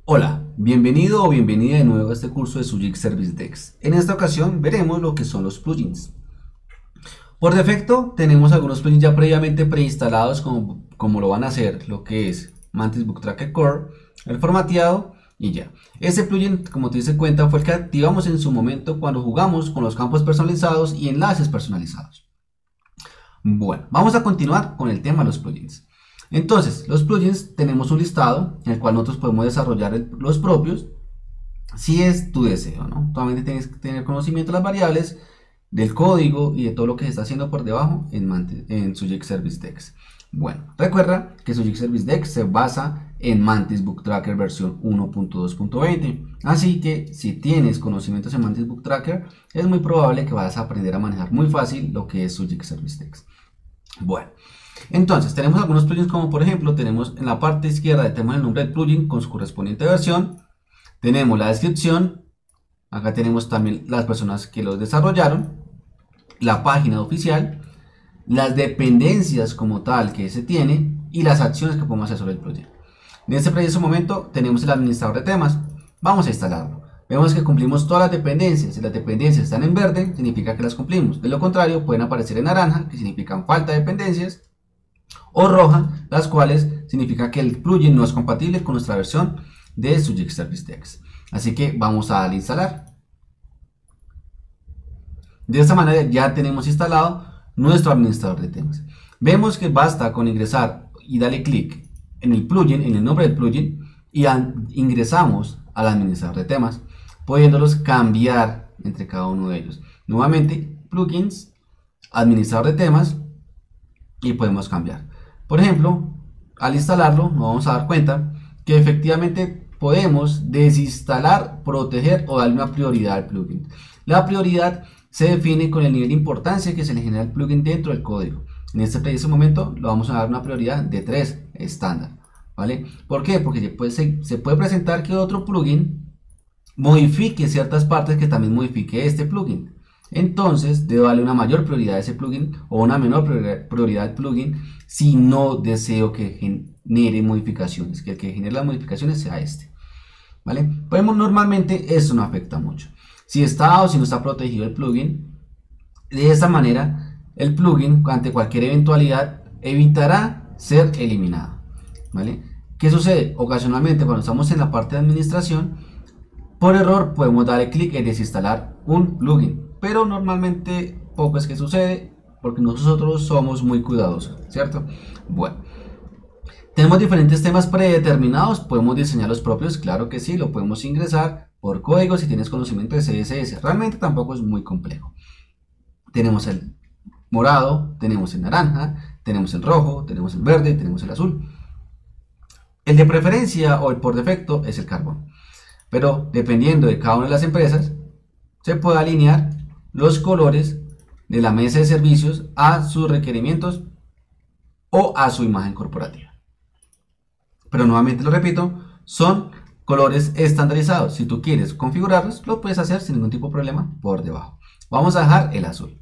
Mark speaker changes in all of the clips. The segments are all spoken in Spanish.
Speaker 1: Hola, bienvenido o bienvenida de nuevo a este curso de Sugic Service Dex. En esta ocasión veremos lo que son los plugins. Por defecto tenemos algunos plugins ya previamente preinstalados como lo van a hacer lo que es Mantis Book Tracker Core, el formateado y ya. Este plugin, como te diste cuenta, fue el que activamos en su momento cuando jugamos con los campos personalizados y enlaces personalizados. Bueno, vamos a continuar con el tema de los plugins. Entonces, los plugins tenemos un listado en el cual nosotros podemos desarrollar los propios si es tu deseo, ¿no? Solamente tienes que tener conocimiento de las variables, del código y de todo lo que se está haciendo por debajo en Sugic Service Dex. Bueno, recuerda que Sugic Service Dex se basa en Mantis Book Tracker versión 1.2.20. Así que si tienes conocimientos en Mantis Book Tracker, es muy probable que vas a aprender a manejar muy fácil lo que es Sugic Service Dex. Bueno, entonces tenemos algunos plugins como por ejemplo tenemos en la parte izquierda tenemos el nombre del plugin con su correspondiente versión, tenemos la descripción, acá tenemos también las personas que los desarrollaron, la página oficial, las dependencias como tal que se tiene y las acciones que podemos hacer sobre el plugin. En este preciso momento tenemos el administrador de temas, vamos a instalarlo. Vemos que cumplimos todas las dependencias. Si las dependencias están en verde, significa que las cumplimos. De lo contrario, pueden aparecer en naranja, que significan falta de dependencias, o roja, las cuales significa que el plugin no es compatible con nuestra versión de Sugic Service Dex. Así que vamos a darle a instalar. De esta manera ya tenemos instalado nuestro administrador de temas. Vemos que basta con ingresar y darle clic en el plugin, en el nombre del plugin, y ingresamos al administrador de temas, pudiéndolos cambiar entre cada uno de ellos. Nuevamente, plugins, administrador de temas, y podemos cambiar. Por ejemplo, al instalarlo, nos vamos a dar cuenta que efectivamente podemos desinstalar, proteger o darle una prioridad al plugin. La prioridad se define con el nivel de importancia que se le genera al plugin dentro del código. En este preciso momento lo vamos a dar una prioridad de 3 estándar. ¿Vale? ¿Por qué? Porque se puede presentar que otro plugin modifique ciertas partes que también modifique este plugin. Entonces debo darle una mayor prioridad a ese plugin o una menor prioridad al plugin si no deseo que genere modificaciones, que el que genere las modificaciones sea este. ¿Vale? Pues normalmente esto no afecta mucho. Si está o si no está protegido el plugin, de esta manera el plugin ante cualquier eventualidad evitará ser eliminado. ¿Vale? ¿Qué sucede? Ocasionalmente cuando estamos en la parte de administración, por error podemos darle clic en desinstalar un plugin, pero normalmente poco es que sucede porque nosotros somos muy cuidadosos, ¿cierto? Bueno, tenemos diferentes temas predeterminados, podemos diseñar los propios, claro que sí, lo podemos ingresar por código si tienes conocimiento de CSS, realmente tampoco es muy complejo. Tenemos el morado, tenemos el naranja, tenemos el rojo, tenemos el verde, tenemos el azul. El de preferencia o el por defecto es el carbón. Pero dependiendo de cada una de las empresas, se puede alinear los colores de la mesa de servicios a sus requerimientos o a su imagen corporativa. Pero nuevamente lo repito, son colores estandarizados. Si tú quieres configurarlos, lo puedes hacer sin ningún tipo de problema por debajo. Vamos a dejar el azul.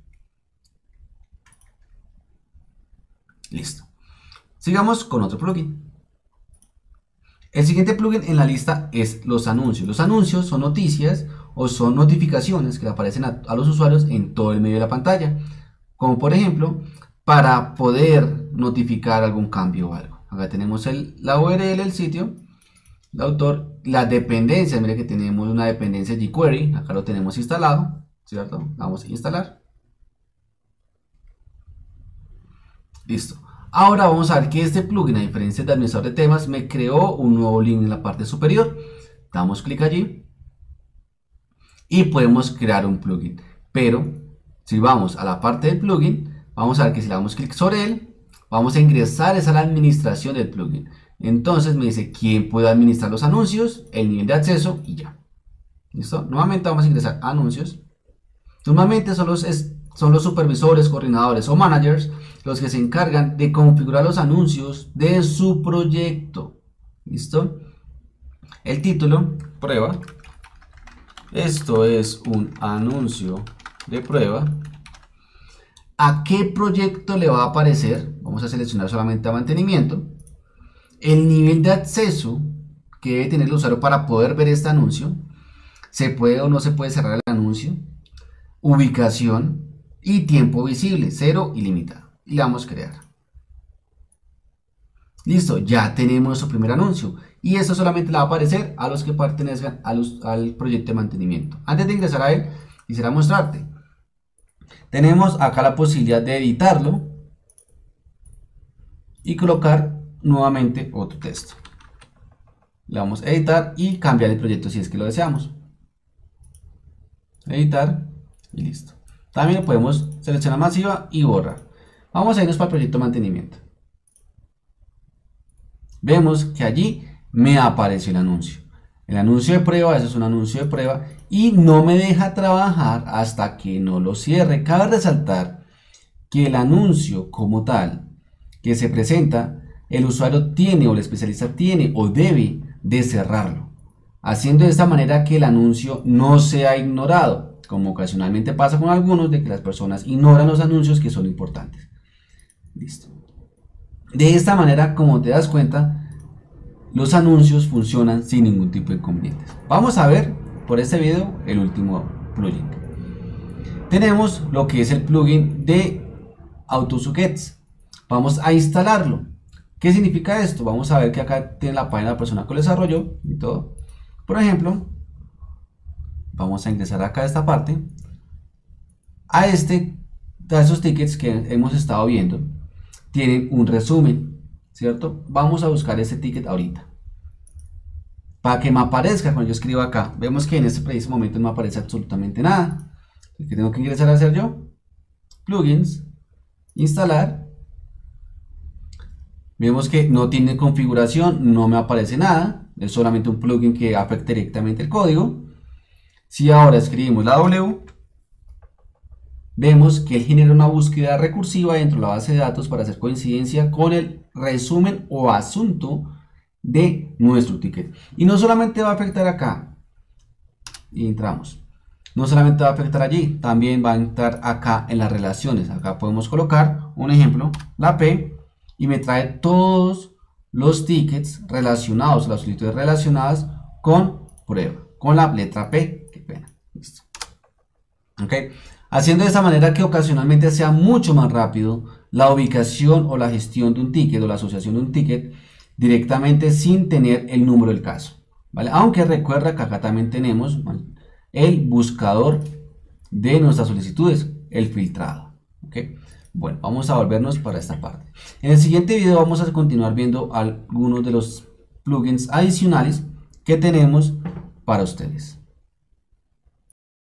Speaker 1: Listo. Sigamos con otro plugin. El siguiente plugin en la lista es los anuncios. Los anuncios son noticias o son notificaciones que le aparecen a los usuarios en todo el medio de la pantalla. Como por ejemplo, para poder notificar algún cambio o algo. Acá tenemos la URL del sitio, el autor, las dependencias. Mira que tenemos una dependencia jQuery. Acá lo tenemos instalado, ¿cierto? Vamos a instalar. Listo. Ahora vamos a ver que este plugin, a diferencia de administrador de temas, me creó un nuevo link en la parte superior. Damos clic allí y podemos crear un plugin. Pero si vamos a la parte del plugin, vamos a ver que si le damos clic sobre él, vamos a ingresar a la administración del plugin. Entonces me dice quién puede administrar los anuncios, el nivel de acceso y ya. ¿Listo? Nuevamente vamos a ingresar a anuncios. Normalmente son los supervisores, coordinadores o managers los que se encargan de configurar los anuncios de su proyecto. ¿Listo? El título, prueba. Esto es un anuncio de prueba. ¿A qué proyecto le va a aparecer? Vamos a seleccionar solamente a mantenimiento. El nivel de acceso que debe tener el usuario para poder ver este anuncio, se puede o no se puede cerrar el anuncio, ubicación y tiempo visible, 0 ilimitado. Y le damos a crear. Listo, ya tenemos nuestro primer anuncio. Y esto solamente le va a aparecer a los que pertenezcan al proyecto de mantenimiento. Antes de ingresar a él, quisiera mostrarte. Tenemos acá la posibilidad de editarlo y colocar nuevamente otro texto. Le damos a editar y cambiar el proyecto si es que lo deseamos. Editar y listo. También lo podemos seleccionar masiva y borrar. Vamos a irnos para el proyecto de mantenimiento. Vemos que allí me apareció el anuncio. El anuncio de prueba, eso es un anuncio de prueba y no me deja trabajar hasta que no lo cierre. Cabe resaltar que el anuncio como tal que se presenta, el usuario tiene o el especialista tiene o debe de cerrarlo, haciendo de esta manera que el anuncio no sea ignorado, como ocasionalmente pasa con algunos, de que las personas ignoran los anuncios que son importantes. Listo. De esta manera, como te das cuenta, los anuncios funcionan sin ningún tipo de inconvenientes. Vamos a ver por este video el último plugin. Tenemos lo que es el plugin de AutoSuggest. Vamos a instalarlo. ¿Qué significa esto? Vamos a ver que acá tiene la página de la persona que lo desarrolló y todo. Por ejemplo, vamos a ingresar acá a esta parte. A esos tickets que hemos estado viendo, tienen un resumen, ¿cierto? Vamos a buscar ese ticket ahorita. Para que me aparezca cuando yo escribo acá. Vemos que en este preciso momento no me aparece absolutamente nada. ¿Qué tengo que ingresar a hacer yo? Plugins, instalar. Vemos que no tiene configuración, no me aparece nada. Es solamente un plugin que afecta directamente el código. Si ahora escribimos la W, vemos que él genera una búsqueda recursiva dentro de la base de datos para hacer coincidencia con el resumen o asunto de nuestro ticket. Y no solamente va a afectar acá, y entramos, no solamente va a afectar allí, también va a entrar acá en las relaciones. Acá podemos colocar un ejemplo, la P, y me trae todos los tickets relacionados, las solicitudes relacionadas con prueba, con la letra P. Qué pena. Listo. Ok. Haciendo de esta manera que ocasionalmente sea mucho más rápido la ubicación o la gestión de un ticket o la asociación de un ticket directamente sin tener el número del caso, ¿vale? Aunque recuerda que acá también tenemos, ¿vale?, el buscador de nuestras solicitudes, el filtrado. ¿Ok? Bueno, vamos a volvernos para esta parte. En el siguiente video vamos a continuar viendo algunos de los plugins adicionales que tenemos para ustedes.